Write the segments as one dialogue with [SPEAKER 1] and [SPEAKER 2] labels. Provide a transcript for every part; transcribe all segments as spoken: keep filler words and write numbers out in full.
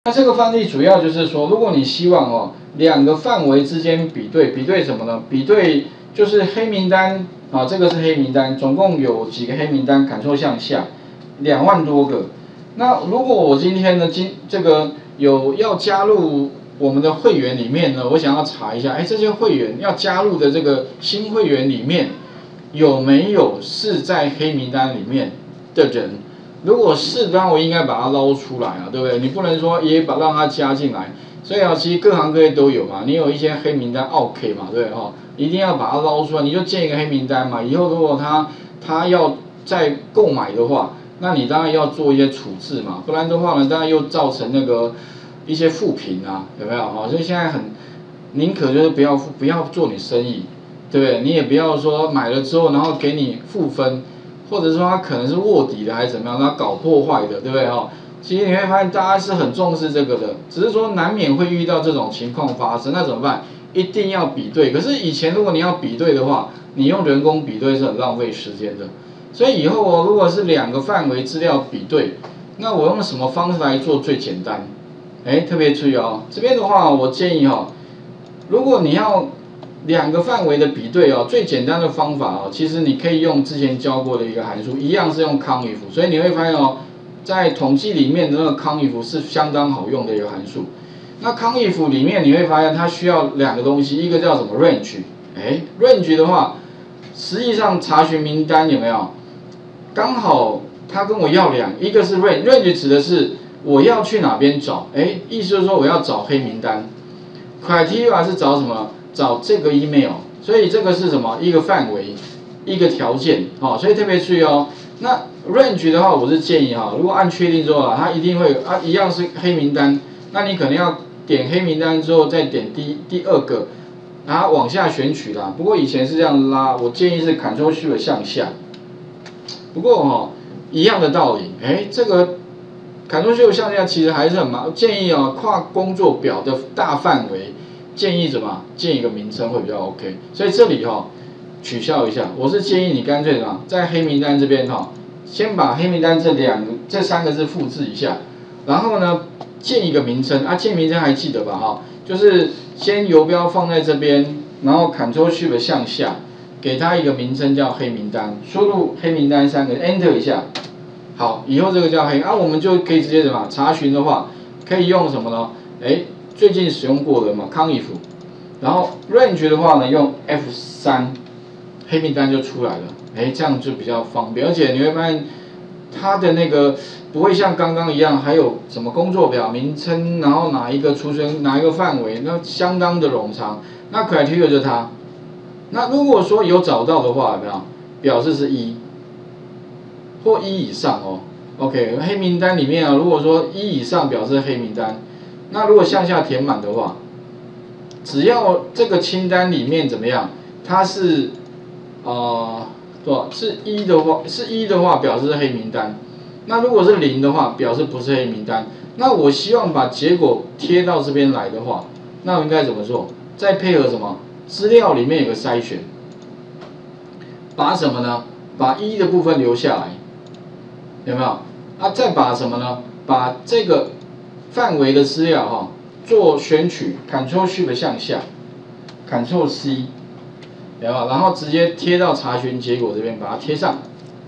[SPEAKER 1] 那这个范例主要就是说，如果你希望哦两个范围之间比对，比对什么呢？比对就是黑名单啊，这个是黑名单，总共有几个黑名单？Ctrl向下，两万多个。那如果我今天呢，今这个有要加入我们的会员里面呢，我想要查一下，哎，这些会员要加入的这个新会员里面有没有是在黑名单里面的人？如果是，当然我应该把它捞出来啊，对不对？你不能说也把让它加进来。所以啊，其实各行各业都有嘛，你有一些黑名单 ，OK 嘛，对不对哈？一定要把它捞出来，你就建一个黑名单嘛。以后如果他他要再购买的话，那你当然要做一些处置嘛，不然的话呢，当然又造成那个一些负评啊，有没有哈？所以现在很宁可就是不要不要做你生意，对不对？你也不要说买了之后然后给你负分。或者说他可能是卧底的还是怎么样，他搞破坏的，对不对哈？其实你会发现大家是很重视这个的，只是说难免会遇到这种情况发生，那怎么办？一定要比对。可是以前如果你要比对的话，你用人工比对是很浪费时间的。所以以后哦，如果是两个范围资料比对，那我用什么方式来做最简单？哎，特别注意哦，这边的话我建议哈，如果你要两个范围的比对哦，最简单的方法哦，其实你可以用之前教过的一个函数，一样是用 CONIF， 所以你会发现哦，在统计里面的那个 CONIF 是相当好用的一个函数。那 CONIF 里面你会发现它需要两个东西，一个叫什么 range， 哎 ，range 的话，实际上查询名单有没有？刚好它跟我要两，一个是 range，range 指的是我要去哪边找，哎，意思就是说我要找黑名单 ，criteria 是找什么？找这个 email， 所以这个是什么？一个范围，一个条件，哦，所以特别注意哦。那 range 的话，我是建议哈，如果按确定之后啊，它一定会啊一样是黑名单，那你可能要点黑名单之后再点第第二个，然后往下选取啦。不过以前是这样拉，我建议是 Ctrl Shift 向下。不过哈、哦，一样的道理，哎，这个 Ctrl Shift 向下其实还是很麻，建议啊跨工作表的大范围。建议怎么建一个名称会比较 OK， 所以这里哈、哦、取消一下，我是建议你干脆什么在黑名单这边哈、哦，先把黑名单这两个这三个字复制一下，然后呢建一个名称啊，建名称还记得吧哈，就是先游标放在这边，然后 Ctrl Shift 向下，给它一个名称叫黑名单，输入黑名单三个 Enter 一下，好，以后这个叫黑啊，我们就可以直接什么查询的话，可以用什么呢？哎。最近使用过的嘛 ，CONIF， 然后 range 的话呢，用 F 三， 黑名单就出来了，哎，这样就比较方便，而且你会发现它的那个不会像刚刚一样，还有什么工作表名称，然后哪一个出生哪一个范围，那相当的冗长。那 criteria 就是它，那如果说有找到的话，有没有表示是一或一以上哦 ？OK， 黑名单里面啊，如果说一以上表示黑名单。那如果向下填满的话，只要这个清单里面怎么样，它是呃多少是一的话，是一的话表示是黑名单。那如果是零的话，表示不是黑名单。那我希望把结果贴到这边来的话，那我应该怎么做？再配合什么？资料里面有个筛选，把什么呢？把一的部分留下来，有没有？啊，再把什么呢？把这个范围的资料哈、哦、做选取 ，Ctrl Shift 向下 ，Ctrl C， 有没有？然后直接贴到查询结果这边，把它贴上，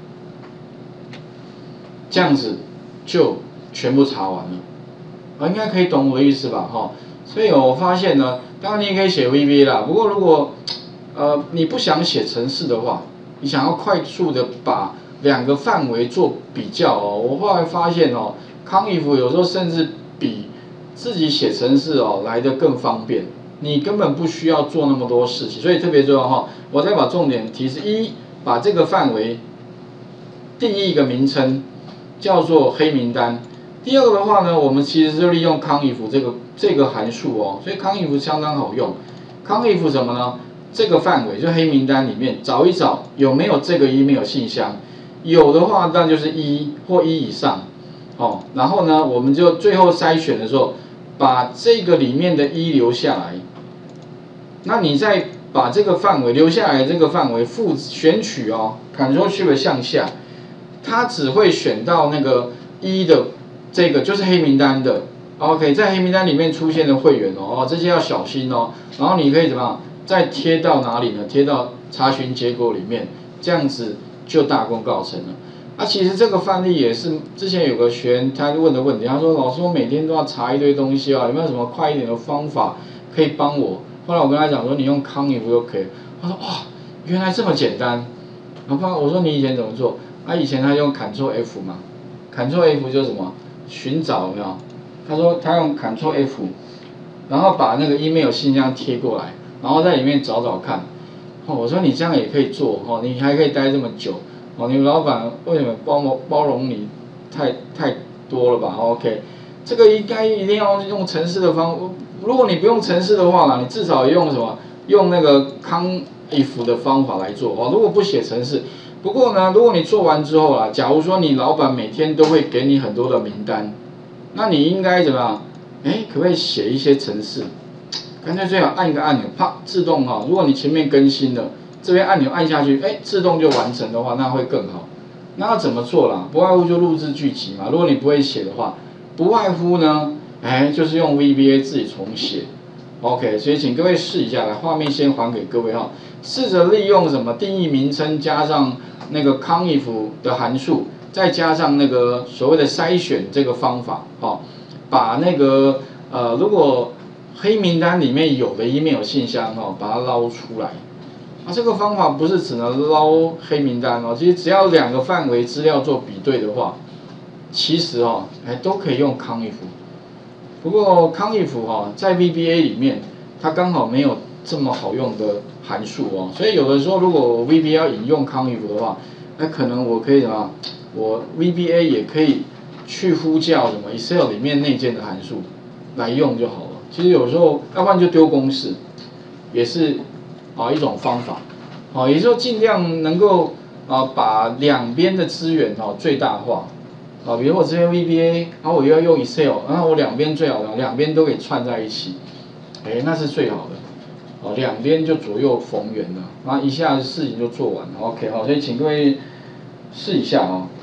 [SPEAKER 1] 这样子就全部查完了。啊，应该可以懂我的意思吧？哈、哦，所以我发现呢，当然你也可以写 V B 啦，不过如果呃你不想写程式的话，你想要快速的把两个范围做比较哦，我后来发现哦 ，CONIF 有时候甚至比自己写程式哦来得更方便，你根本不需要做那么多事情，所以特别重要哈。我再把重点提示：一，把这个范围定义一个名称，叫做黑名单。第二个的话呢，我们其实就利用 CONIF 这个这个函数哦，所以 CONIF 相当好用。CONIF 什么呢？这个范围就黑名单里面找一找有没有这个 email 信箱，有的话那就是一或一以上。哦，然后呢，我们就最后筛选的时候，把这个里面的一留下来。那你再把这个范围留下来，这个范围复选取哦 ，Ctrl Shift 向下，它只会选到那个一的这个就是黑名单的 OK， 在黑名单里面出现的会员哦，哦这些要小心哦。然后你可以怎么样？再贴到哪里呢？贴到查询结果里面，这样子就大功告成了。啊，其实这个范例也是之前有个学员他问的问题，他说老师我每天都要查一堆东西啊，有没有什么快一点的方法可以帮我？后来我跟他讲说你用康if就可以。他说哇，原来这么简单。然后我说你以前怎么做？啊，以前他用 Ctrl F 嘛 ，Ctrl F 就是什么？寻找有没有？他说他用 Ctrl F， 然后把那个 email 信箱贴过来，然后在里面找找看。哦，我说你这样也可以做哦，你还可以待这么久哦，你老板为什么包包容你太太多了吧 ？OK， 这个应该一定要用程式的方，如果你不用程式的话啦，你至少用什么？用那个康 if 的方法来做哦。如果不写程式，不过呢，如果你做完之后啦，假如说你老板每天都会给你很多的名单，那你应该怎么样？哎，可不可以写一些程式？干脆最好按一个按钮，啪，自动哈。如果你前面更新了，这边按钮按下去，哎，自动就完成的话，那会更好。那要怎么做啦？不外乎就录制剧集嘛。如果你不会写的话，不外乎呢，哎，就是用 V B A 自己重写。OK， 所以请各位试一下，来画面先还给各位哈，试着利用什么定义名称加上那个 CONIF 的函数，再加上那个所谓的筛选这个方法，哦，把那个呃如果黑名单里面有的 email 信箱哦，把它捞出来。啊，这个方法不是只能捞黑名单哦，其实只要两个范围资料做比对的话，其实哦，哎都可以用 CONIF。不过 CONIF 哈在 V B A 里面，它刚好没有这么好用的函数哦，所以有的时候如果我 V B A 要引用 CONIF 的话，那可能我可以什么，我 V B A 也可以去呼叫什么 Excel 里面内建的函数来用就好了。其实有时候要不然就丢公式，也是啊一种方法。啊，也就是说尽量能够啊把两边的资源哦最大化。啊，比如我这边 V B A， 然后我又要用 Excel， 然后我两边最好的两边都给串在一起，哎，那是最好的。哦，两边就左右逢源了，然后一下子事情就做完了。OK， 好，所以请各位试一下哦。